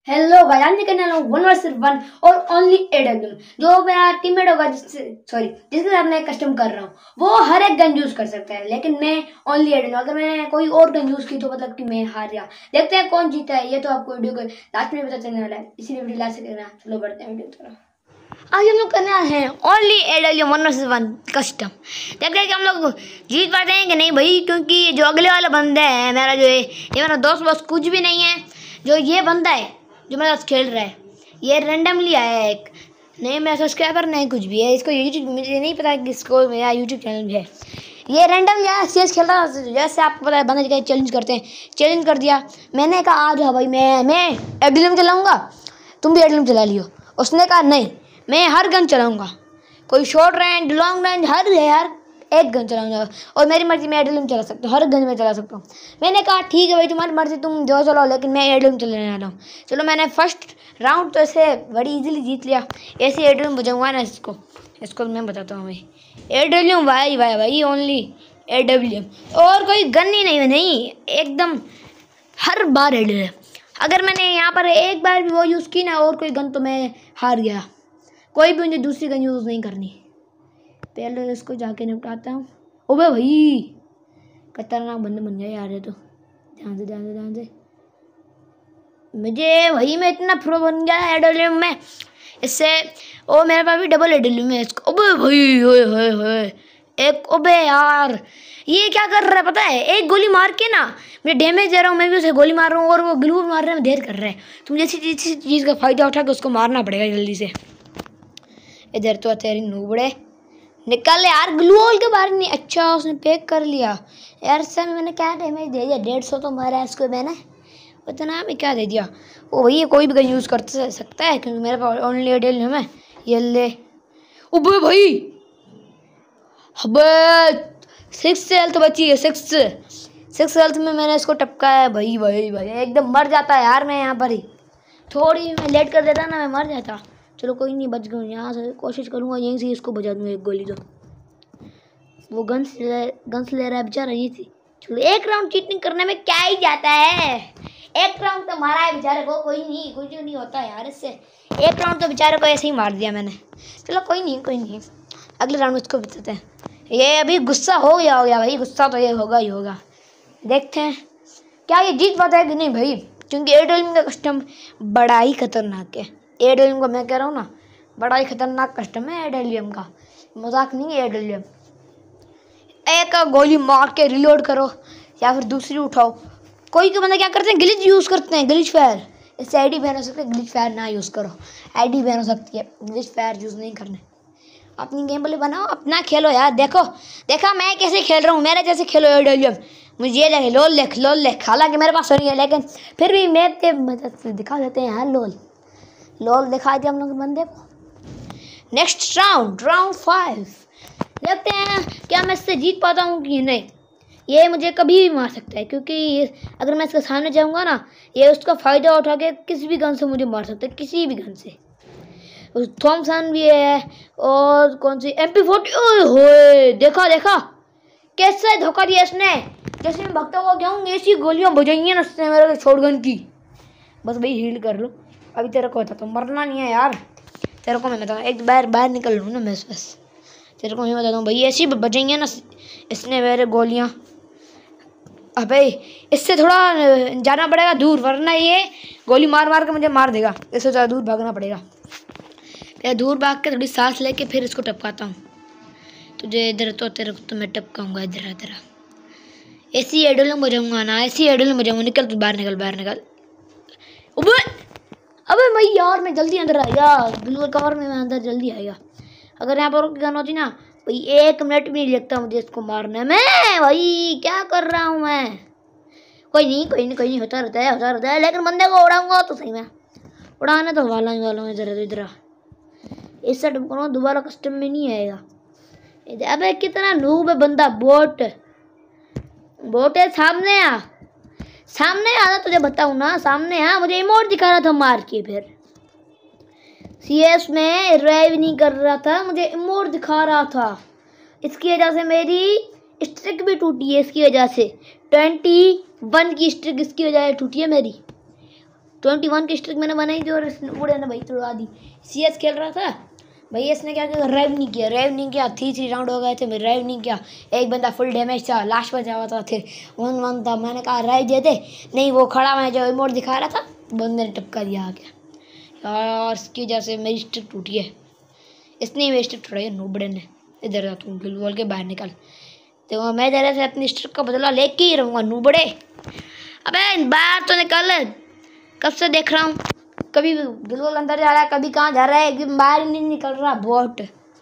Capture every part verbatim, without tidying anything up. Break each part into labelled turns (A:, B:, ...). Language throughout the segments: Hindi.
A: हेलो भाई, आज मैं करने वाला हूँ वन वर्सेस वन और ओनली एडब्ल्यू। जो मेरा टीममेट होगा जिससे सॉरी जिसके साथ मैं कस्टम कर रहा हूँ वो हर एक गन यूज कर सकता है, लेकिन मैं ओनली एडब्ल्यू। अगर मैंने कोई और गन यूज की तो मतलब कि मैं हार गया। देखते हैं कौन जीता है, ये तो आपको वीडियो को लास्ट में पता चलने वाला है, इसीलिए वीडियो लास्ट से देखना। चलो बढ़ते हैं वीडियो की तरफ। आज हम लोग करने वाले हैं only AW one versus one custom. देखते हैं कि हम लोग जीत पाते हैं कि नहीं भाई, क्योंकि जो अगले वाला बंदा है मेरा जो है ये मेरा दोस्त बस कुछ भी नहीं है। जो ये बंदा है जो मेरे साथ खेल रहा है ये रैंडमली आया है, एक नहीं मेरा सब्सक्राइबर नहीं कुछ भी है, इसको यूट्यूब मुझे नहीं पता कि इसको मेरा यूट्यूब चैनल भी है। ये रैंडमली आया, सीएस खेल रहा है। जैसे आपको पता है बंदा क्या चैलेंज करते हैं, चैलेंज कर दिया। मैंने कहा आ जाओ भाई, मैं मैं एडब्ल्यूएम चलाऊँगा, तुम भी एडब्ल्यूएम चला लियो। उसने कहा नहीं, मैं हर गन चलाऊँगा, कोई शॉर्ट रेंज लॉन्ग रेंज हर हर एक गन चलाऊंगा, और मेरी मर्जी मैं एडब्ल्यूएम चला सकता हूँ, हर गन में चला सकता हूँ। मैंने कहा ठीक है भाई तुम्हारी मर्जी, तुम जो चलाओ, लेकिन मैं एडब्ल्यूएम चलाने वाला हूँ। चलो मैंने फर्स्ट राउंड तो ऐसे बड़ी इजीली जीत लिया। ऐसे एडब्ल्यूएम बजाऊंगा ना इसको इसको मैं बताता हूँ भाई, एडब्ल्यूएम भाई भाई भाई ओनली एडब्ल्यूएम, और कोई गन ही नहीं नहीं एकदम हर बार एडब्ल्यूएम। अगर मैंने यहाँ पर एक बार भी वो यूज़ की ना और कोई गन तो मैं हार गया। कोई भी मुझे दूसरी गन यूज़ नहीं करनी। पहले इसको जाके निपटाता हूँ। ओबे भाई खतरनाक बंदे बन गए यार, ये तो ध्यान से ध्यान से ध्यान से मुझे भाई मैं इतना प्रो बन गया एडब्ल्यूएम में इससे। ओ मेरे पास भी डबल एडब्ल्यूएम है इसको। ओबे भाई होए होए होए एक, ओबे यार ये क्या कर रहा है पता है, एक गोली मार के ना मैं डैमेज दे रहा हूँ, मैं भी उसे गोली मार रहा हूँ और वो ग्लू मारने में देर कर रहा है। तुम जैसी चीज़ चीज़ का फायदा उठा के उसको मारना पड़ेगा जल्दी से। इधर तो तेरी नूबड़े निकाल यार, ग्लू वॉल के बारे नहीं। अच्छा उसने पैक कर लिया यार, सर मैंने क्या डैमेज दे दिया, डेढ़ सौ तो मारा है इसको मैंने, उतना में क्या दे दिया। ओ भैया कोई भी गन यूज़ कर सकता है क्योंकि मेरे पास ओनली एडब्ल्यूएम है। ये ले ओबे भाई, अबे सिक्स हेल्थ बची है, सिक्स सिक्स हेल्थ में मैंने इसको टपकाया है भाई भाई भाई एकदम मर जाता है यार। मैं यहाँ पर ही थोड़ी मैं लेट कर देता ना मैं मर जाता। चलो कोई नहीं, बच गया। यहाँ से कोशिश करूँगा यहीं से इसको बचा दूँगा एक गोली। तो वो गन्स ले गन्स ले रहा है बेचारा यहीं से। चलो एक राउंड चीटिंग करने में क्या ही जाता है, एक राउंड तो मारा है बेचारे को, कोई नहीं कुछ नहीं होता यार इससे। एक राउंड तो बेचारे को ऐसे ही मार दिया मैंने। चलो कोई नहीं कोई नहीं, अगले राउंड में इसको बिताते हैं। ये अभी गुस्सा हो गया हो गया भाई, गुस्सा तो ये होगा ही होगा। देखते हैं क्या ये जीत पाता है कि नहीं भाई, क्योंकि एडब्ल्यूएम का कस्टम बड़ा ही खतरनाक है। एडब्ल्यूएम का मैं कह रहा हूँ ना, बड़ा ही खतरनाक कस्टम है एडब्ल्यूएम का, मजाक नहीं है एडब्ल्यूएम। एक गोली मार के रिलोड करो या फिर दूसरी उठाओ। कोई के बंदे क्या करते हैं, ग्लिच यूज़ करते हैं, ग्लिच फायर। इससे आईडी बैन हो सकती है, ग्लिच फायर ना यूज़ करो, आईडी बैन हो सकती है, ग्लिच फायर यूज़ नहीं करने। अपनी गेम प्ले बनाओ, अपना खेलो यार। देखो देखा मैं कैसे खेल रहा हूँ, मेरे जैसे खेलो एडब्ल्यूएम। मुझे ये लगे लोल लिख लोल लिख, हालांकि मेरे पास नहीं है लेकिन फिर भी मैप के मदद से दिखा देते हैं यार। लोल लोल दिखा दिया हम लोग बंदे को। नेक्स्ट राउंड राउंड फाइव, देखते हैं क्या मैं इससे जीत पाता हूँ कि नहीं। ये मुझे कभी भी मार सकता है, क्योंकि अगर मैं इसके सामने जाऊँगा ना ये उसका फ़ायदा उठा के किसी भी गन से मुझे मार सकता है, किसी भी गन से। थॉमसन भी है और कौन सी एम पी फोर्टी। ओए देखा देखा कैसे धोखा दिया इसने, जैसे मैं भगता हुआ गया हूँ ऐसी गोलियाँ बजाई हैं उसने मेरे शॉट गन की। बस भाई हील कर लो, अभी तेरे को होता तो मरना नहीं है यार। तेरे को मैं बताऊँ एक बार बाहर निकल लूँ ना मैं, बस तेरे को मैं बताता हूँ भाई ऐसी बजाई हैं ना इसने मेरे गोलियाँ। अबे इससे थोड़ा जाना पड़ेगा दूर, वरना ये गोली मार मार के मुझे मार देगा। इससे ज़्यादा दूर भागना पड़ेगा। पहले दूर भाग के थोड़ी सांस लेके फिर इसको टपकाता हूँ। तुझे इधर तो तेरे को तो मैं टपकाऊंगा इधर इधर। ऐसी एडब्ल्यूएम बजाऊंगा ना, ऐसी एडब्ल्यूएम बजाऊंगा। निकल तू बाहर, निकल बाहर निकल। अबे अबे मैं यार मैं जल्दी अंदर आएगा, बिल्कुल कवर में मैं अंदर जल्दी आएगा। अगर यहाँ पर गन होती ना भाई एक मिनट भी नहीं लगता मुझे इसको मारने में। भाई क्या कर रहा हूँ मैं, कोई नहीं कोई नहीं कोई नहीं, होता रहता है होता रहता है। लेकिन बंदे को उड़ाऊंगा तो सही में उड़ाने तो वाला ही वाला हूँ। इधर इधर इससे टपकाऊंगा, दोबारा कस्टम में नहीं आएगा। अबे कितना नूब है बंदा, बोट बोट है। सामने आ सामने आ तुझे बताऊँ ना, सामने आ। मुझे इमोट दिखा रहा था मार के, फिर सीएस में रिवाइव नहीं कर रहा था, मुझे इमोट दिखा रहा था। इसकी वजह से मेरी स्ट्रिक भी टूटी है, इसकी वजह से ट्वेंटी वन की स्ट्रिक इसकी वजह से टूटी है मेरी। ट्वेंटी वन की स्ट्रिक मैंने बनाई थी और बूढ़े ने भाई तोड़ा दी। सी एस खेल रहा था भाई, इसने क्या किया, रेव नहीं किया, रेव नहीं किया, थ्री थ्री राउंड हो गए थे, मैं रेव नहीं किया। एक बंदा फुल डैमेज था, लास्ट पर जा था, फिर वन वन था। मैंने कहा रेव दे दे, नहीं वो खड़ा मैं जो इमोट दिखा रहा था, बंदे ने टपका दिया आ गया यार। इसकी वजह से मेरी स्ट्रिक टूटी है, इसने मेरी स्ट्रिक तोड़ी है नूबड़े ने। इधर आ तू, गिल बोल के बाहर निकल, तो मैं तेरे से अपनी स्ट्रिक का बदला लेके ही रहूँगा नूबड़े। अबे बाहर तो निकल, कब से देख रहा हूँ, कभी बिल्कुल अंदर जा रहा है, कभी कहाँ जा रहा है, एकदम बाहर ही नहीं निकल रहा। बोट,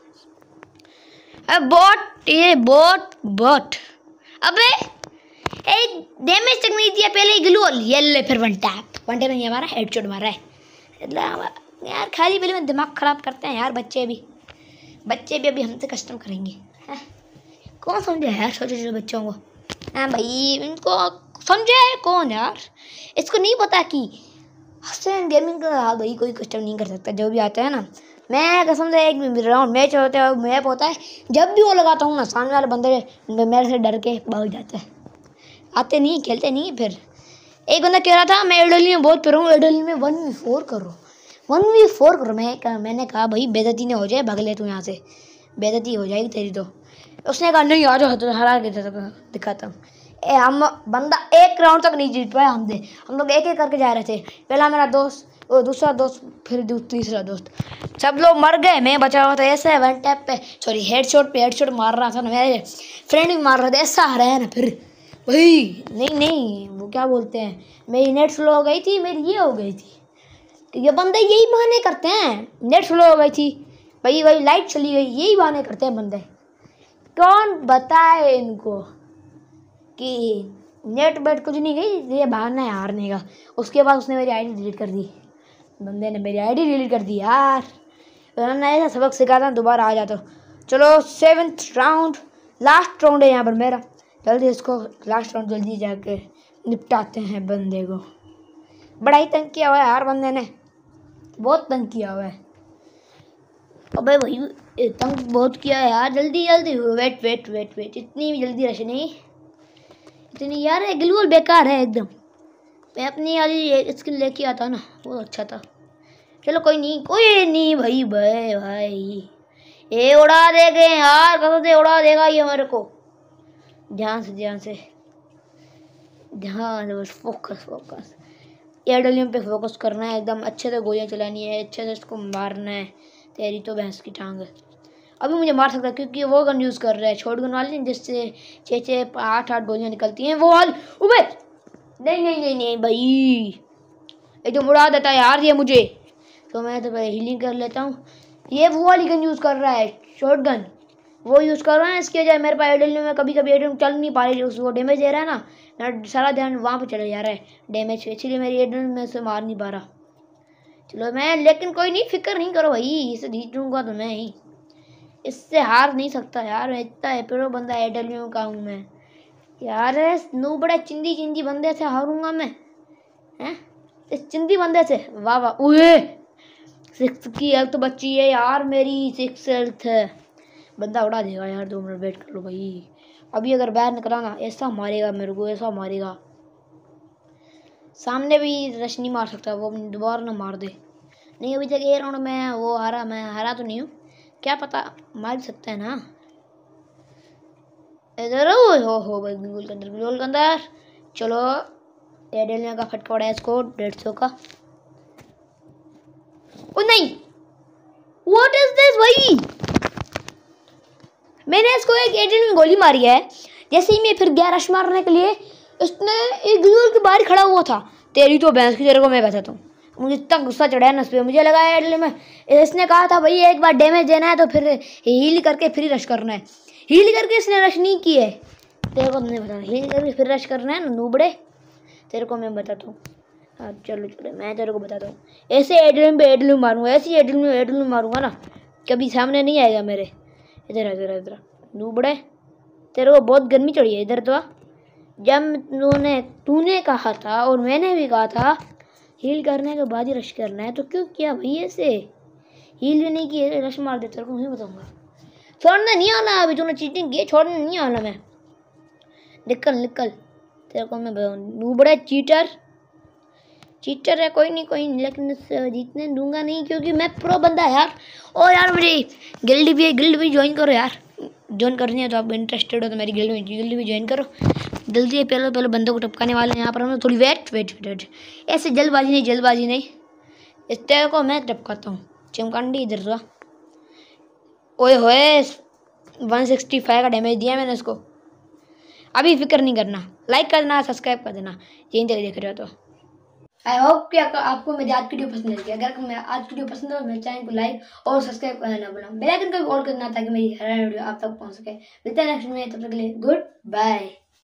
A: अबे बोट, ये बोट बोट। अबे एक डैमेज तक नहीं दिया पहले ही ग्लूअल, ये ले फिर वन टैप, वन टैप नहीं हमारा हेडशॉट मारा है यार। खाली पहले में दिमाग खराब करते हैं यार बच्चे भी, बच्चे भी अभी हमसे कस्टम करेंगे। है? कौन समझे यार छोटे छोटे बच्चों को। हाँ भाई, इनको समझे कौन यार, इसको नहीं पता कि हसन गेमिंग का भाई कोई कस्टम नहीं कर सकता। जो भी आता है ना, मैं कसम से एक राउंड मैच होता है, मैप होता है, जब भी वो लगाता हूँ ना, सामने वाले बंदे मेरे से डर के भाग जाते हैं, आते नहीं, खेलते नहीं। फिर एक बंदा कह रहा था मैं एडली में बहुत फिर हूँ, एडली में वन वी फोर करो, वन वी फोर करो। मैं कहा, मैंने कहा भाई बेइज्जती नहीं हो जाए, भाग ले तू यहाँ से, बेइज्जती हो जाएगी तेरी। तो उसने कहा नहीं आ जाओ, तो हरा के दिखाता हूँ। ए हम बंदा एक राउंड तक नहीं जीत पाया हमसे, हम लोग एक एक करके जा रहे थे। पहला मेरा दोस्त, वो दूसरा दोस्त, फिर तीसरा दोस्त, सब लोग मर गए, मैं बचा हुआ था। ऐसे वन टैप पे, सॉरी हेडशॉट पे हेडशॉट मार रहा था ना, मेरे फ्रेंड भी मार रहे थे, ऐसा आ रहा है ना। फिर भाई नहीं नहीं वो क्या बोलते हैं, मेरी नेट स्लो हो गई थी, मेरी ये हो गई थी। ये बंदे यही बहाने करते हैं, नेट स्लो हो गई थी भाई, वही लाइट चली गई, यही बहाने करते हैं बंदे। कौन बताए इनको कि नेट बेट कुछ नहीं गई, ये बहाना है हारने का। उसके बाद उसने मेरी आईडी डिलीट कर दी, बंदे ने मेरी आईडी डिलीट कर दी यार। उन्होंने ऐसा सबक सिखाता, दोबारा आ जाता। चलो सेवन्थ राउंड, लास्ट राउंड है यहाँ पर मेरा, जल्दी इसको लास्ट राउंड जल्दी जाके निपटाते हैं बंदे को। बड़ा ही तंग किया हुआ है यार बंदे ने, बहुत तंग किया हुआ है। अबे भाई तंग बहुत किया है यार, जल्दी जल्दी वेट वेट वेट वेट, इतनी भी जल्दी रश नहीं, इतनी यार ग्लूअल बेकार है एकदम। मैं अपनी वाली स्किल लेके आता ना, वो अच्छा था। चलो कोई नहीं, कोई नहीं भाई भाई भाई, ये उड़ा देंगे यार, कहाँ से उड़ा देगा ये मेरे को। ध्यान से ध्यान से ध्यान से, बस फोकस फोकस, एयरडलियम पे फोकस करना है, एकदम अच्छे से गोलियां चलानी है, अच्छे से इसको मारना है। तेरी तो भैंस की टांग है, अभी मुझे मार सकता है क्योंकि वो गन यूज़ कर रहा है, छोट गन वाली जिससे छः छः आठ आठ गोलियां निकलती हैं, वो वाली। उबे नहीं नहीं नहीं नहीं भाई, ये जो उड़ा देता है यार ये मुझे, तो मैं तो पहले हीलिंग कर लेता हूँ। ये वो वाली गन यूज़ कर रहा है, शॉर्ट गन वो यूज़ कर रहा है, इसकी वजह मेरे पास एडल में कभी कभी एडल चल नहीं पा रही, उसको डैमेज दे रहा है ना, ना सारा ध्यान वहाँ पे चला जा रहा है डैमेज, इसलिए मेरी एडल में से मार नहीं पा रहा। चलो मैं, लेकिन कोई नहीं, फिक्र नहीं करो भाई, इसे जीतूंगा तो मैं ही, इससे हार नहीं सकता यार। मैं इतना एपीरो बंदा एडल का हूँ मैं यार, नू बड़ा चिंदी चिंदी बंदे से हारूंगा मैं, हैं इस चिंदी बंदे से। वाह वाह, उए सिक्स की हेल्थ बची है यार मेरी, सिक्स हेल्थ है, बंदा उड़ा देगा यार। दो मिनट वेट कर लो भाई, अभी अगर बाहर निकला ना, ऐसा मारेगा मेरे को, ऐसा मारेगा, सामने भी रश नहीं मार सकता वो, दोबारा ना मार दे। नहीं अभी तक ये राउंड में वो हारा, मैं हारा तो नहीं हूँ, क्या पता मार सकता है ना। इधर हो हो भाई, बिल्कुल के अंदर, बिल्कुल के अंदर। चलो एडेलिया का फटका पड़ा है इसको, डेढ़ सौ का। ओ नहीं, व्हाट इज दिस भाई, मैंने इसको एक एजेंट में गोली मारी है, जैसे ही मैं फिर गया रश मारने के लिए, इसने एक ग्लूअल के बाहर खड़ा हुआ था। तेरी तो भैंस की, तेरे को मैं बताता हूँ, मुझे इतना गुस्सा चढ़ा है ना इस पर, मुझे लगा एडल में इसने कहा था भाई एक बार डैमेज देना है तो फिर हील करके फिर रश करना है, हील करके इसने रश नहीं की है, तेरे को नहीं बता, हील करके फिर रश करना है ना नूबड़े, तेरे को मैं बताता हूँ। हाँ चलो चलो मैं तेरे को बताता हूँ, ऐसे एडल में एडल मारूंगा, ऐसे एडल में एडल मारूंगा ना, कभी सामने नहीं आएगा मेरे। इधर इधर इधर नूबड़े, तेरे को बहुत गर्मी चढ़ी है, इधर तो जब तूने तूने कहा था और मैंने भी कहा था हील करने के बाद ही रश करना है, तो क्यों किया भाई ऐसे, हील भी नहीं की, रश मार दे, तेरे को नहीं बताऊंगा। छोड़ना नहीं आना, अभी तूने चीटिंग की, छोड़ना नहीं आना, मैं निकल निकल, तेरे को मैं बताऊँ नूबड़े चीटर, चीटर है, कोई नहीं कोई नहीं, लेकिन इससे जीतने दूंगा नहीं क्योंकि मैं प्रो बंदा है यार। और यार मेरी गिल्ड भी है, गिल्ड भी ज्वाइन करो यार। ज्वाइन करनी है तो आप इंटरेस्टेड हो तो मेरी गिल्ड में गिल्ड भी ज्वाइन करो जल्दी है। पहले पहले बंदों को टपकाने वाले हैं यहाँ पर हम लोग। थोड़ी वेट वेट वेट ऐसे जल्दबाजी नहीं जल्दबाजी नहीं, इस तेरे को मैं टपकाता हूँ। चिमकांडी इधर से। ओए होए वन सिक्सटी फाइव का डैमेज दिया मैंने उसको। अभी फिक्र नहीं करना, लाइक कर देना, सब्सक्राइब कर देना यहीं तक देख रहे हो तो। आई होप कि आपको मेरी आज की वीडियो पसंद आई। अगर मैं आज की वीडियो पसंद हो तो मेरे चैनल को लाइक और सब्सक्राइब करना ना भूलना। बेल आइकन को ऑन करना ताकि मेरी हर वीडियो आप तक पहुंच सके। मिलते हैं नेक्स्ट में, तब तक के लिए गुड बाय।